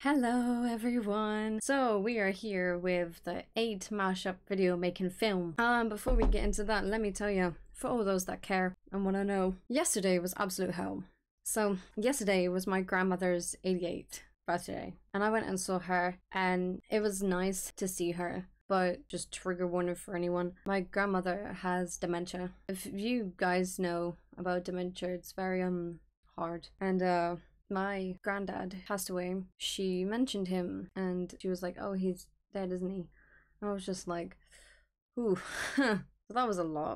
Hello everyone! So we are here with the 8 mashup video making film. Before we get into that, let me tell you, for all those that care and want to know, yesterday was absolute hell. So yesterday was my grandmother's 88th birthday and I went and saw her and it was nice to see her. But just trigger warning for anyone, my grandmother has dementia. If you guys know about dementia, it's very hard. And my granddad passed away. She mentioned him and she was like, oh, he's dead, isn't he? And I was just like, ooh. So that was a lot.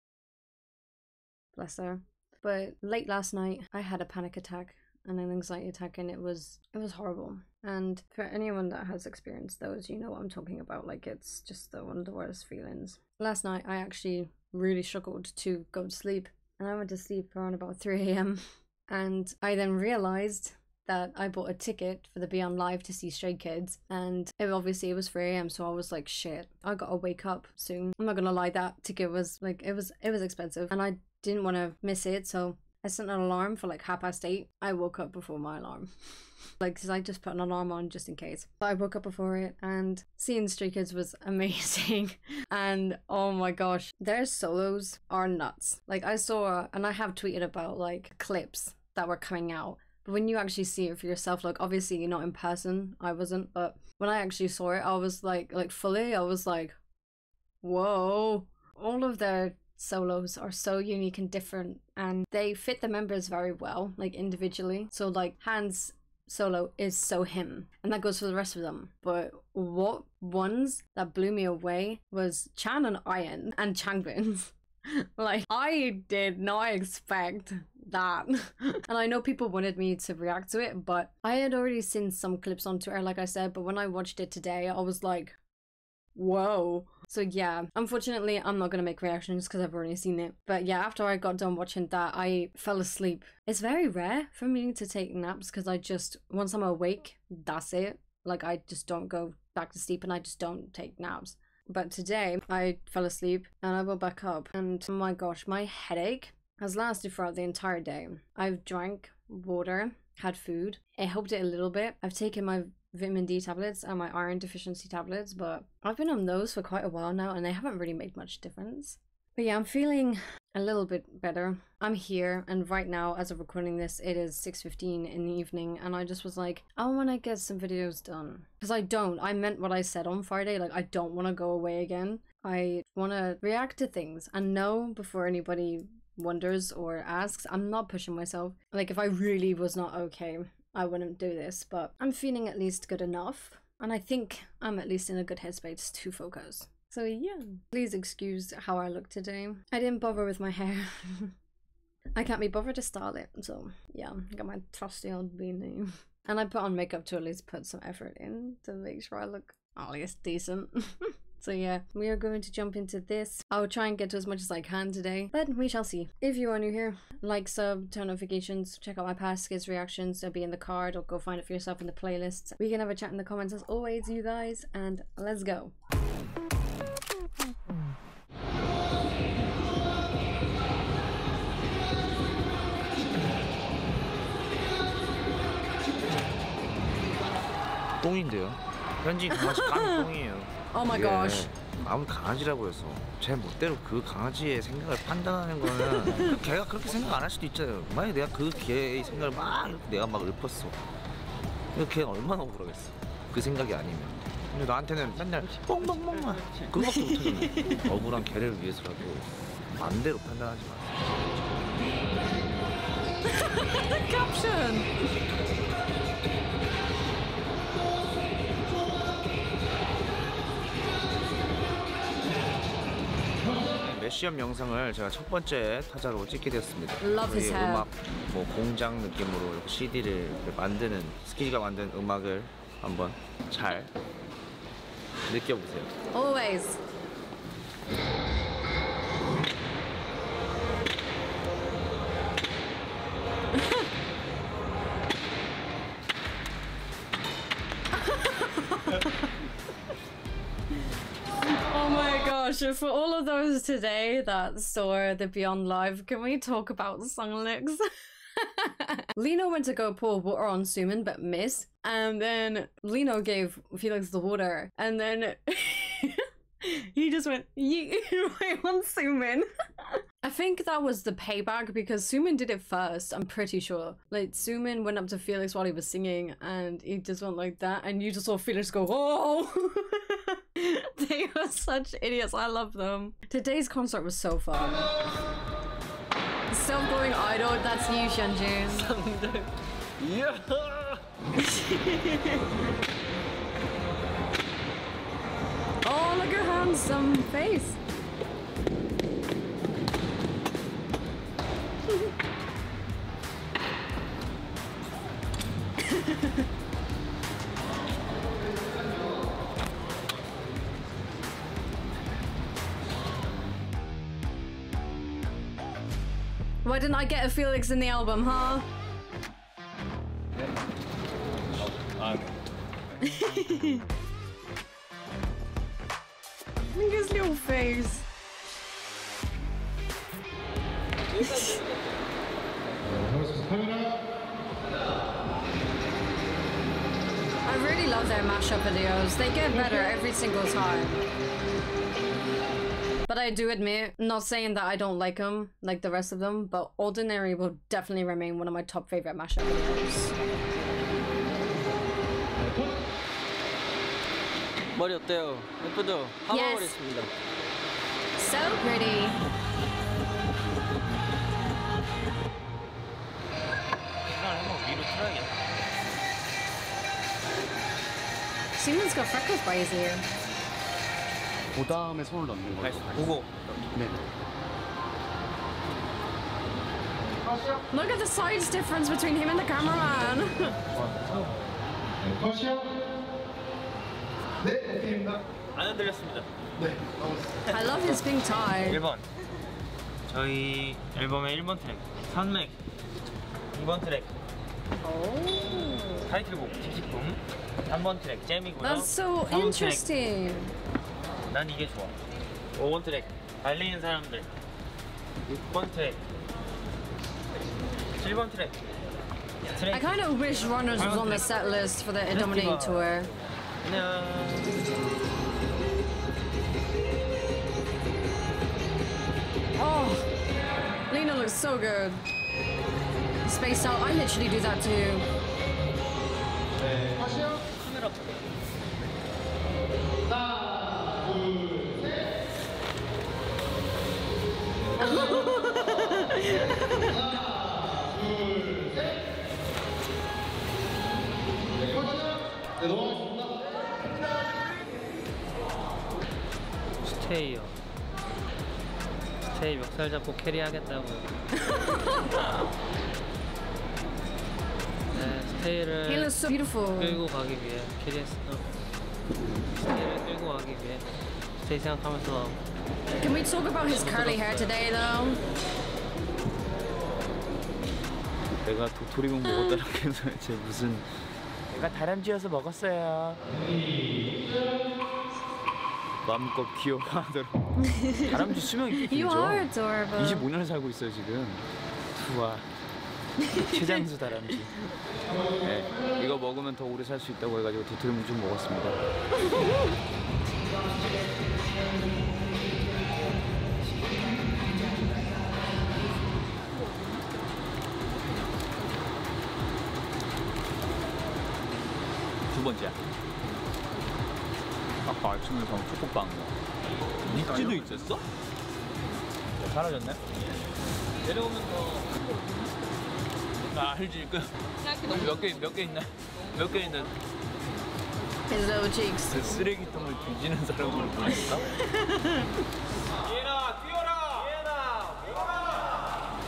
Bless her. But late last night I had a panic attack and an anxiety attack, and it was horrible. And for anyone that has experienced those, you know what I'm talking about. Like, it's just one of the worst feelings. Last night I actually really struggled to go to sleep, and I went to sleep around about 3 a.m. and I then realized that I bought a ticket for the Beyond Live to see Stray Kids, and obviously it was 3 a.m. so I was like, shit, I gotta wake up soon. I'm not gonna lie, that ticket was like, it was expensive and I didn't want to miss it, so I set an alarm for like 8:30. I woke up before my alarm. Like, cause I just put an alarm on just in case. But I woke up before it, and seeing Stray Kids was amazing. And oh my gosh, their solos are nuts. Like, I saw, and I have tweeted about like clips that were coming out. But when you actually see it for yourself, like obviously you're not in person, I wasn't, but when I actually saw it, I was like fully, I was like, whoa. All of their solos are so unique and different, and they fit the members very well, like individually. So like Han's solo is so him, and that goes for the rest of them. But what ones that blew me away was Chan and Ian and Changbin's. Like, I did not expect that. And I know people wanted me to react to it, but I had already seen some clips on Twitter, like I said, but when I watched it today, I was like, whoa. So yeah, unfortunately I'm not gonna make reactions because I've already seen it. But yeah, after I got done watching that, I fell asleep. It's very rare for me to take naps because I just, once I'm awake, that's it. Like, I just don't go back to sleep and I just don't take naps. But today I fell asleep and I woke back up, and oh my gosh, my headache has lasted throughout the entire day. I've drank water, had food. It helped it a little bit. I've taken my vitamin D tablets and my iron deficiency tablets, but I've been on those for quite a while now and they haven't really made much difference. But yeah, I'm feeling a little bit better. I'm here, and right now, as of recording this, it is 6:15 in the evening, and I just was like, I want to get some videos done. Because I meant what I said on Friday, like, I don't want to go away again. I want to react to things and know before anybody wonders or asks, I'm not pushing myself. Like, if I really was not okay, I wouldn't do this, but I'm feeling at least good enough, and I think I'm at least in a good headspace to focus. So yeah, please excuse how I look today. I didn't bother with my hair. I can't be bothered to style it, so yeah, I got my trusty old beanie. And I put on makeup to at least put some effort in to make sure I look at least decent. So yeah, we are going to jump into this. I'll try and get to as much as I can today, but we shall see. If you are new here, like, sub, turn notifications, check out my past skits reactions. They'll be in the card, or go find it for yourself in the playlists. We can have a chat in the comments as always, you guys, and let's go. 똥인데요. 현지 강아지 깡 똥이에요. Oh my gosh. 아무 강아지라고 해서 제 멋대로 그 강아지의 생각을 판단하는 거는 걔가 그렇게 생각 안 할 수도 있잖아요. 만약에 내가 그 개의 생각을 막 이렇게 내가 막 읊었어. 걔가 얼마나 억울하겠어. 그 생각이 아니면. 근데 나한테는 맨날 뻥뻥뻥만 그거밖에 못하잖아. 억울한 개를 위해서라도 맘대로 판단하지 마세요. Caption. 시험 영상을 제가 첫 번째 타자로 찍게 되었습니다. 저희 음악 뭐 공장 느낌으로 이렇게 CD를 만드는 스키지가 만든 음악을 한번 잘 느껴보세요. Always. Oh my gosh, for all of those today that saw the Beyond Live, can we talk about Sunglix? Lino went to go pour water on Suman, but missed. And then Lino gave Felix the water, and then he just went right on Suman. I think that was the payback because Suman did it first. I'm pretty sure. Like Suman went up to Felix while he was singing, and he just went like that, and you just saw Felix go, "Oh!" They are such idiots. I love them. Today's concert was so fun. Self-going idol. That's you, Shanjun. Yeah. Oh, look at her handsome face. Why didn't I get a Felix in the album, huh? Look at his little face. I really love their mashup videos. They get better every single time. But I do admit, not saying that I don't like them, like the rest of them, but Ordinary will definitely remain one of my top favorite mashup videos. 머리 어때요? 예쁘죠? Yes. 하마머리 했습니다. So pretty. 위로 틀어야겠다. Simon's got freckles by his ear. 그 다음에 손을 넣는 거예요. 보고. 네. Look at the size difference between him and the cameraman. 네, 오케이입니다. 안 흔들렸습니다. 네, I love his pink tie. 1번. 저희 앨범의 1번 트랙 산맥. 2번 트랙 Oh. 타이틀곡 지식품. 3번 트랙 잼이고요. That's so 4번 interesting. 트랙 난 이게 좋아. 5번 트랙 달리는 사람들. 6번 트랙 7번 트랙 I kind of wish Runners was on the set list for the Dominating tour. 안녕. Oh, Lena looks so good. Spaced out. I literally do that too. 카메라 네, 넘어가겠습니다. 스테이요. 스테이 멱살 잡고 캐리하겠다고. 네, He 스테이를 looks so beautiful. 끌고 가기 위해 캐리했어. 스테이를 끌고 가기 위해 스테이 생각하면서. Can we talk about his curly hair today, though? 내가 도토리묵 먹었다는 게 도대체 무슨 내가 다람쥐여서 먹었어요. 마음껏 귀여워하도록. 다람쥐 수명이 꽤 You 길죠. are adorable. 25년을 살고 있어요 지금. 우와. 최장수 다람쥐. 네, 이거 먹으면 더 오래 살 수 있다고 해가지고 도토리묵 좀 먹었습니다. 두 번째야. 아까 아침에 방 초코빵. nik지도 있었어? 사라졌네. 내려오면서. 나 알지 그. 몇 개 있나? 몇 개 있는. His little cheeks. 그 쓰레기통을 뒤지는 사람으로 보냈어? 얘나 뛰어라! 얘나 뛰어라!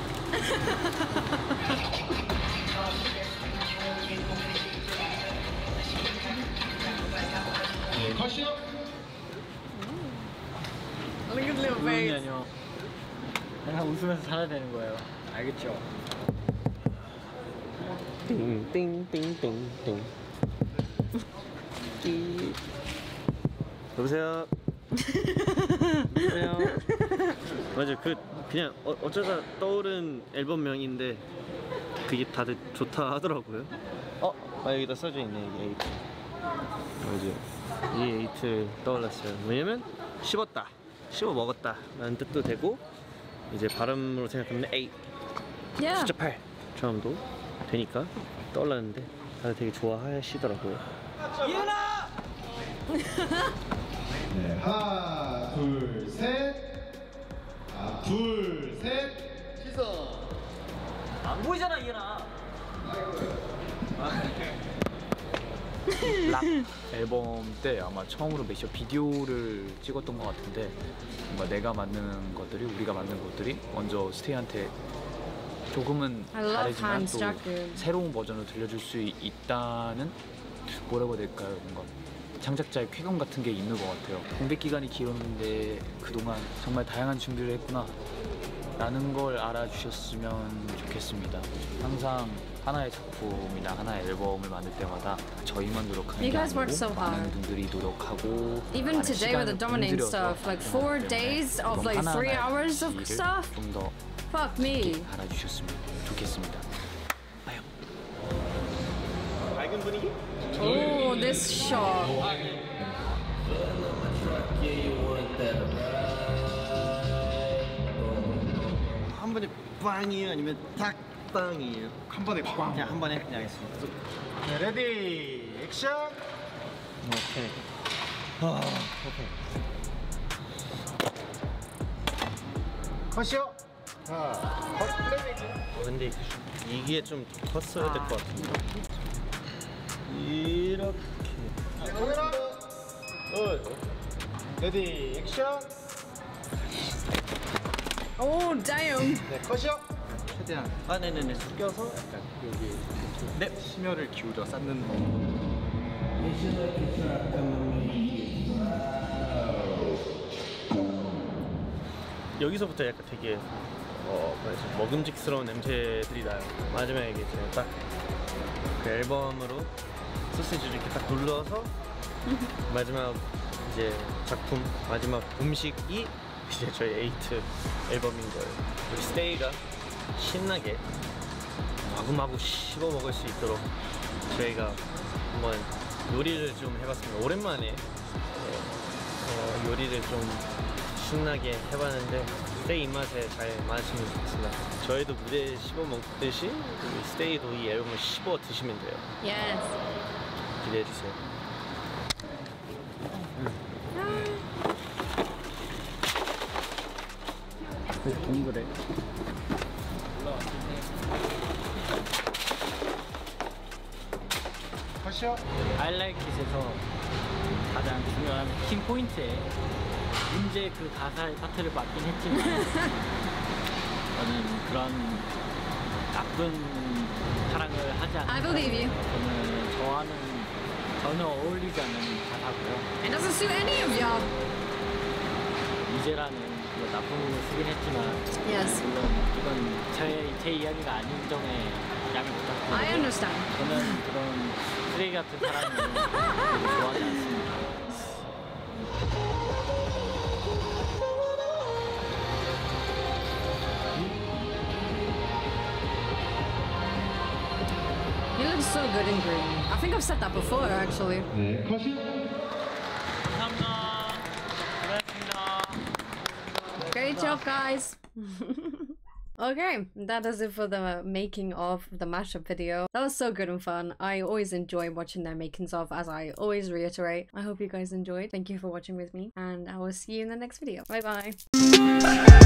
네, 컷이요. Look at the little 우연이 face. 아니요. 항상 웃으면서 살아야 되는 거예요. 알겠죠? 띵띵띵띵띵. 여보세요. 여보세요. 맞아, 그냥 어쩌다 떠오른 앨범명인데 그게 다들 좋다 하더라고요. 여기다 써져 있네 이게 에이트. 맞아요. 이 에이트 떠올랐어요. 왜냐면 씹었다, 씹어 먹었다 라는 뜻도 되고 이제 발음으로 생각하면 에이 Yeah. 숫자 8 처음도 되니까 떠올랐는데 다들 되게 좋아하시더라고요. 네, 하나, 둘, 셋. 자, 둘, 셋. 안 보이잖아 이현아. 락 앨범 때 아마 처음으로 메이저 비디오를 찍었던 것 같은데 뭔가 내가 만드는 것들이 우리가 만든 것들이 먼저 스테이한테 조금은 I love 다르지만 Hans 또 Jakob. 새로운 버전을 들려줄 수 있다는 뭐라고 해야 될까요? 뭔가 창작자의 쾌감 같은 게 있는 것 같아요. 공백 기간이 길었는데 그동안 정말 다양한 준비를 했구나 라는 걸 알아주셨으면 좋겠습니다. 항상 하나의 작품이나 하나의 앨범을 만들 때마다 저희만 노력하는 You 게 guys worked so 아니고 많은 hard. 분들이 노력하고 Even 많은 today with the 시간을 dominating 공들여서 stuff, like 4 하기 때문에 days of 앨범 like 3 하나하나의 hours of 가치를 stuff. 좀 더 Fuck me. 알아주셨으면 좋겠습니다. 빠염. 밝은 분위기? Oh, this shot. 한 번에 빵이에요? 아니면 탁빵이에요? 한 번에 꽝. 그냥 한 번에 그냥 하겠습니다. 네, 레디, 액션. 오케이. 오케이. 컷이요. 자, 컷 플레이메이크. 근데 이게 좀 컸어야 될 것 같은데. 이렇게. 카메라. 레디, 액션. Oh, damn. 네, 컷이요. 최대한 네네네. 숙여서 약간 여기 네. 심혈을 기울여 쌓는 거. 여기서부터 약간 되게 뭐지, 먹음직스러운 냄새들이 나요. 마지막에 이제 딱 그 앨범으로 소시지를 이렇게 딱 눌러서 마지막 이제 작품 마지막 음식이 이제 저희 에이트 앨범인 거예요. 우리 스테이가 신나게 마구마구 씹어 먹을 수 있도록 저희가 한번 요리를 좀 해봤습니다. 오랜만에 요리를 좀 신나게 해봤는데 스테이 입맛에 잘 맞으시면 좋겠습니다. 저희도 무대에 씹어 먹듯이 우리 스테이도 이 앨범을 씹어 드시면 돼요. Yes. 기대해주세요. 동그래. 컷이요. I like it에서 가장 중요한 킹 포인트에 문제 그 가사의 파트를 맡긴 했지만 저는 그런 나쁜 사랑을 하지 않는 I believe you. 저는 저와는 전혀 어울리지 않는 가사고요. It doesn't suit any of y'all. 이제라는 그 나쁜 을 쓰긴 했지만 Yes. 물론 이건 제 이야기가 아닌 점에 양해 I 부탁드리고 understand. 저는 그런 쓰레기 같은 사람을 별로 좋아하지 않습니다. You look so good in green. I think I've said that before, actually. 네, 컷이요. 감사합니다. 고맙습니다. Great job, guys. Okay, that is it for the making of the mashup video. That was so good and fun. I always enjoy watching their makings of, as I always reiterate. I hope you guys enjoyed. Thank you for watching with me, and I will see you in the next video. Bye bye.